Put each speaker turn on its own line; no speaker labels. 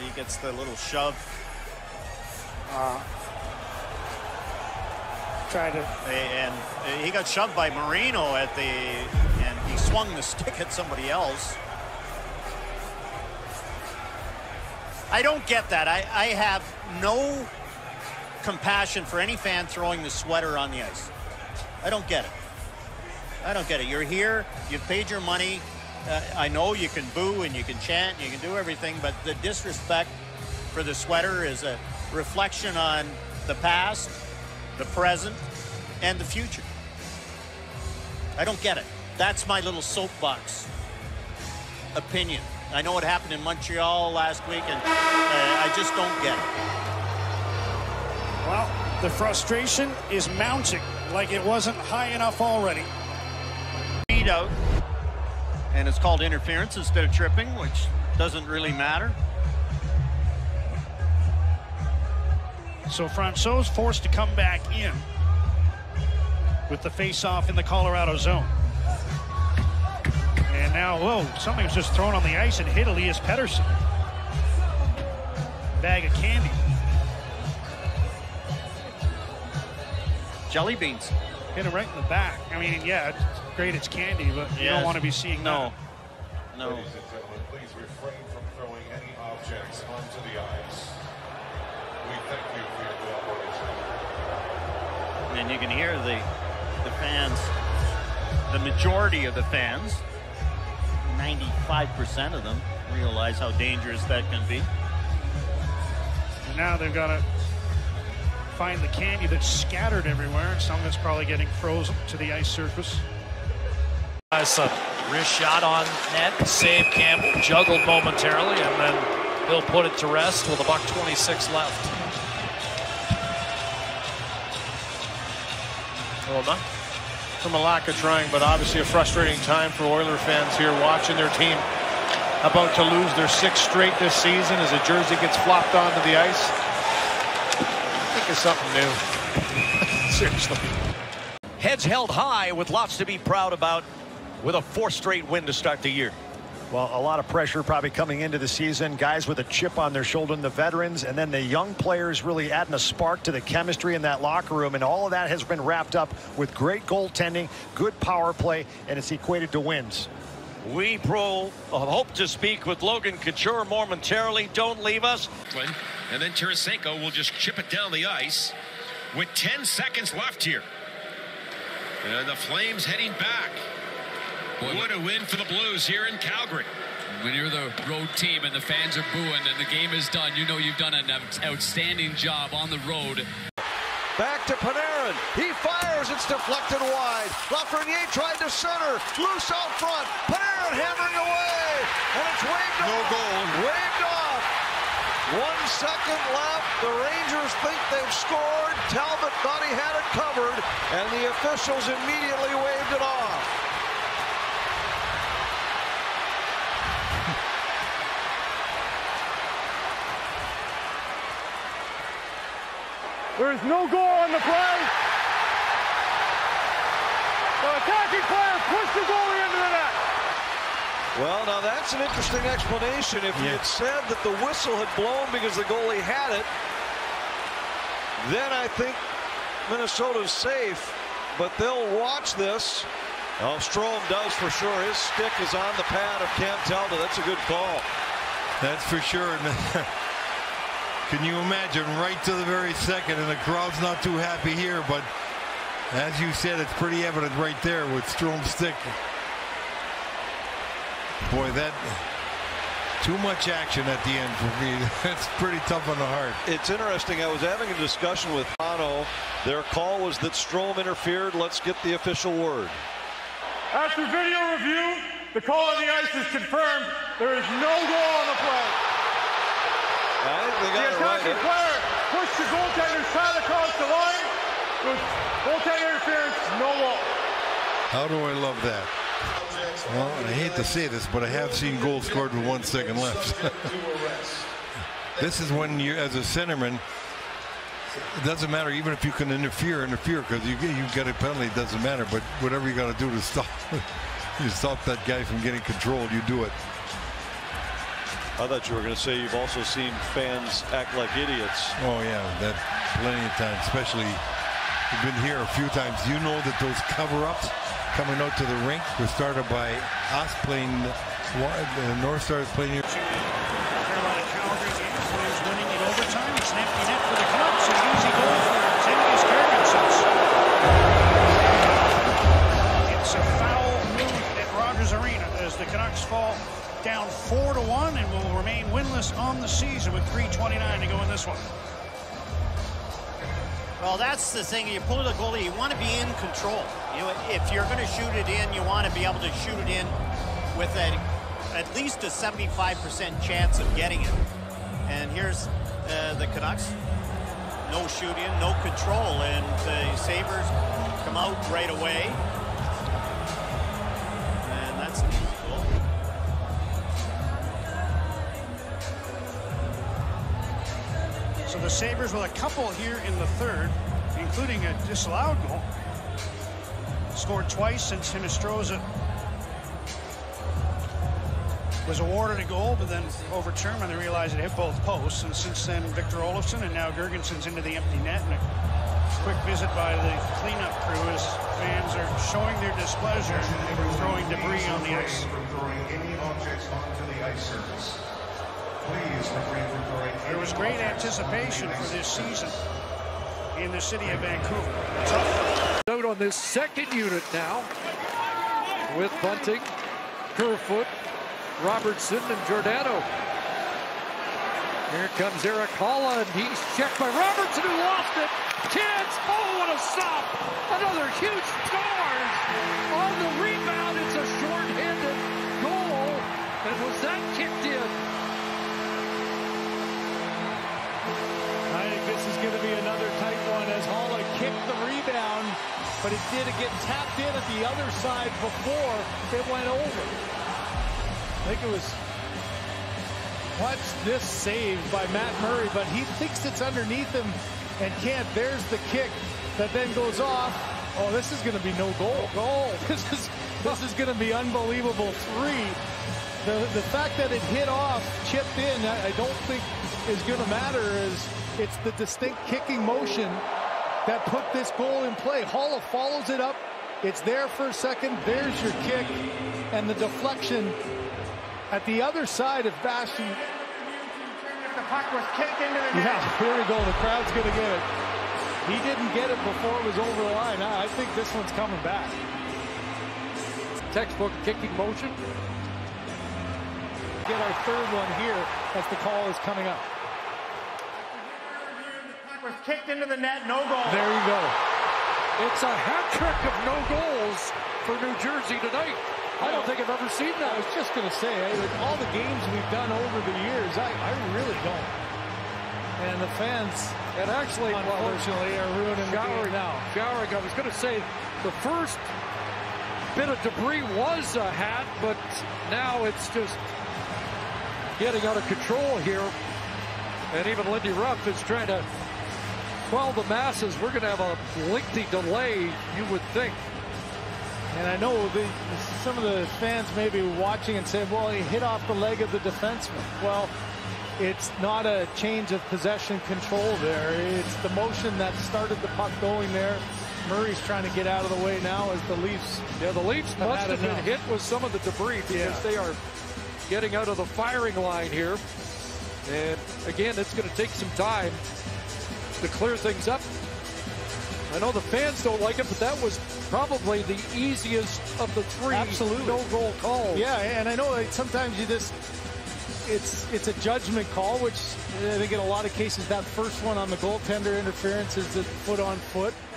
he gets the little shove. And he got shoved by Marino and he swung the stick at somebody else. I don't get that. I have no compassion for any fan throwing the sweater on the ice. I don't get it. I don't get it. You're here, you've paid your money. I know you can boo and you can chant and you can do everything, but the disrespect for the sweater is a reflection on the past, the present, and the future. I don't get it. That's my little soapbox opinion. I know it happened in Montreal last week, and I just don't get it.
Well, the frustration is mounting like it wasn't high enough already.
Feed out, and it's called interference instead of tripping, which doesn't really matter.
So Francouz forced to come back in with the face-off in the Colorado zone. And now, whoa, something was just thrown on the ice and hit Elias Pettersson. Bag of candy.
Jelly beans.
Hit him right in the back. I mean, yeah, it's great it's candy, but you don't want to be seeing that.
No. Ladies and gentlemen, please refrain from throwing any objects onto the ice. We thank you for your cooperation.
And you can hear the fans, the majority of the fans, 95% of them, realize how dangerous that can be.
And now they've got to find the candy that's scattered everywhere, and some of it's probably getting frozen to the ice surface.
Wrist shot on net, save Campbell, juggled momentarily, and then he'll put it to rest with $1:26 left.
Well, not from a lack of trying, but obviously a frustrating time for Oiler fans here watching their team about to lose their 6th straight this season as a jersey gets flopped onto the ice. I think it's something new. Seriously.
Heads held high with lots to be proud about with a 4th straight win to start the year.
Well, a lot of pressure probably coming into the season. Guys with a chip on their shoulder, and the veterans, and then the young players really adding a spark to the chemistry in that locker room. And all of that has been wrapped up with great goaltending, good power play, and it's equated to wins.
We hope to speak with Logan Couture momentarily. Don't leave us.
And then Tarasenko will just chip it down the ice with 10 seconds left here. And the Flames heading back. What a win for the Blues here in Calgary.
When you're the road team and the fans are booing and the game is done, you know you've done an outstanding job on the road.
Back to Panarin. He fires. It's deflected wide. Lafreniere tried to center. Loose out front. Panarin hammering away. And it's waved off.
No goal.
Waved off. 1 second left. The Rangers think they've scored. Talbot thought he had it covered. And the officials immediately waved it off.
There is no goal on the play. The attacking player pushed the goalie into the net.
Well, now that's an interesting explanation. If you had said that the whistle had blown because the goalie had it, then I think Minnesota's safe. But they'll watch this. Oh, Strome does for sure. His stick is on the pad of Cam Talbot. That's a good call.
That's for sure. Can you imagine right to the very second, and the crowd's not too happy here, but as you said, it's pretty evident right there with Strome's stick. Boy, that too much action at the end for me. That's pretty tough on the heart.
It's interesting. I was having a discussion with Pano. Their call was that Strome interfered. Let's get the official word.
After video review, the call on the ice is confirmed. There is no goal on the play.
They got
the attacking player pushed the goaltender's shot across the line. With goaltender interference, no goal.
How do I love that? Well, I hate to say this, but I have seen goals scored with 1 second left. This is when you, as a centerman, it doesn't matter even if you can interfere because you get a penalty. It doesn't matter, but whatever you got to do to stop, you stop that guy from getting controlled, you do it.
I thought you were going to say you've also seen fans act like idiots.
Oh yeah, that plenty of times, especially you've been here a few times. You know that those cover-ups coming out to the rink were started by us playing, the North Stars playing.
Carolina Calgary is winning in overtime. It's an empty net for the Canucks. An easy goal for Zengies Girgensons. It's a foul move at Rogers Arena as the Canucks fall down 4-1 and will remain winless on the season with 3:29 to go in this one.
Well, that's the thing. You pull the goalie, you want to be in control. You know, if you're going to shoot it in, you want to be able to shoot it in with at least a 75% chance of getting it. And here's the Canucks. No shoot in, no control, and the Sabres come out right away. And that's an easy goal.
So the Sabres with a couple here in the third, including a disallowed goal. Scored twice since Hinostroza was awarded a goal, but then overturned when they realized it hit both posts. And since then, Victor Olofsson and now Girgensons into the empty net. And a quick visit by the cleanup crew as fans are showing their displeasure for throwing debris on the ice.
Throwing any objects onto the ice surface. Please refrain from throwing.
There was great anticipation for this season in the city of Vancouver. Tough.
Out on this second unit now with Bunting, Kerfoot, Robertson, and Giordano. Here comes Eric Holla, and he's checked by Robertson, who lost it. Chance, oh, what a stop! Another huge charge on the rebound. It's a short-handed goal, and was that kicked in?
I think this is going to be another tight one as Holla kicked the rebound, but it did get tapped in at the other side before it went over. I think it was, watch this save by Matt Murray, but he thinks it's underneath him and can't. There's the kick that then goes off. Oh, this is going to be no goal. This is going to be unbelievable. 3. The fact that it hit off, chipped in, I don't think is going to matter, as it's the distinct kicking motion that put this goal in play. Holla follows it up. It's there for a second. There's your kick, and the deflection at the other side of Bastian.
The puck was kicked into the net.
Yeah, here we go. The crowd's going to get it. He didn't get it before it was over the line. I think this one's coming back.
Textbook kicking motion.
Get our third one here as the call is coming up.
The puck was kicked into the net. No goal.
There you go.
It's a hat trick of no goals for New Jersey tonight. I don't think I've ever seen that.
I was just going to say, with all the games we've done over the years, I really don't. And the fans,
and actually,
unfortunately, are ruining the game now.
Showering, I was going to say, the first bit of debris was a hat, but now it's just getting out of control here. And even Lindy Ruff is trying to quell the masses. We're going to have a lengthy delay, you would think.
And I know some of the fans may be watching and saying, well, he hit off the leg of the defenseman. Well, it's not a change of possession control there. It's the motion that started the puck going there. Murray's trying to get out of the way now as the Leafs.
Yeah, the Leafs must have been hit with some of the debris because they are getting out of the firing line here. And again, it's going to take some time to clear things up. I know the fans don't like it, but that was probably the easiest of the 3 no-goal calls.
Yeah, and I know that sometimes you just, it's a judgment call, which I think in a lot of cases that first one on the goaltender interference is the foot on foot.